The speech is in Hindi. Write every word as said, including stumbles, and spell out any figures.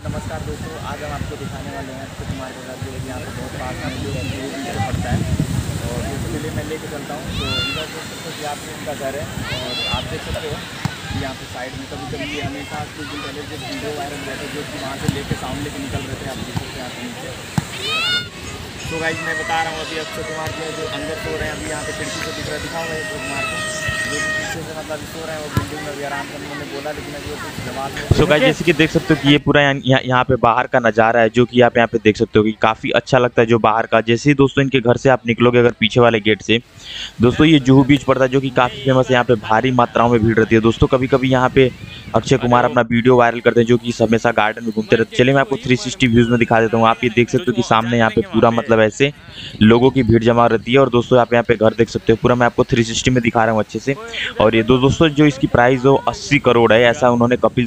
नमस्कार दोस्तों, आज हम आपको दिखाने वाले हैं अक्षय कुमार का घर जो है यहाँ पे बहुत पास में जो है वो बीच से पड़ता है। और इसके लिए मैं लेके चलता हूँ तो इधर देख सकते हो कि आपके इनका घर है। और आप देख सकते हो कि यहाँ पे साइड में कभी कभी ये हमेशा कुछ दिन पहले जो वीडियो वायरल हुआ था जो कि वहाँ से लेके साउंड लेके निकल रहे थे, आप देख सकते हैं यहाँ पे नीचे। तो गाइस मैं बता रहा हूँ अभी अक्षय कुमार जो है जो अंदर सो रहे हैं, अभी यहाँ पे खिड़की से दिख रहा है, दिखाऊंगा अक्षय कुमार को जो कि पीछे से मतलब सो रहे हैं। वो बिल्डिंग में भी आराम से उन्होंने बोला, लेकिन अभी वो कुछ जवाब नहीं। सो गाइस जैसे कि देख सकते हो कि ये पूरा यहाँ यहाँ यहाँ पे बाहर का नज़ारा है जो कि आप यहाँ पे देख सकते हो कि काफ़ी अच्छा लगता है जो बाहर का। जैसे ही दोस्तों इनके घर से आप निकलोगे अगर पीछे वाले गेट से, दोस्तों ये जुहू बीच पड़ता है जो कि काफ़ी फेमस है। यहाँ पे भारी मात्राओं में भीड़ रहती है दोस्तों। कभी कभी यहाँ पे अक्षय कुमार अपना वीडियो वायरल करते हैं जो कि हमेशा गार्डन में घूमते रहते हैं। चलिए मैं आपको थ्री सिक्सटी व्यूज़ में दिखा देता हूँ। आप ये देख सकते हो कि सामने यहाँ पे पूरा मतलब ऐसे लोगों की भीड़ जमा रहती है। और दोस्तों आप यहाँ पे घर देख सकते हो, पूरा मैं आपको थ्री सिक्सटी में दिखा रहा हूँ अच्छे से। और ये दो दोस्तों जो इसकी प्राइस हो अस्सी करोड़ है, ऐसा उन्होंने कपिल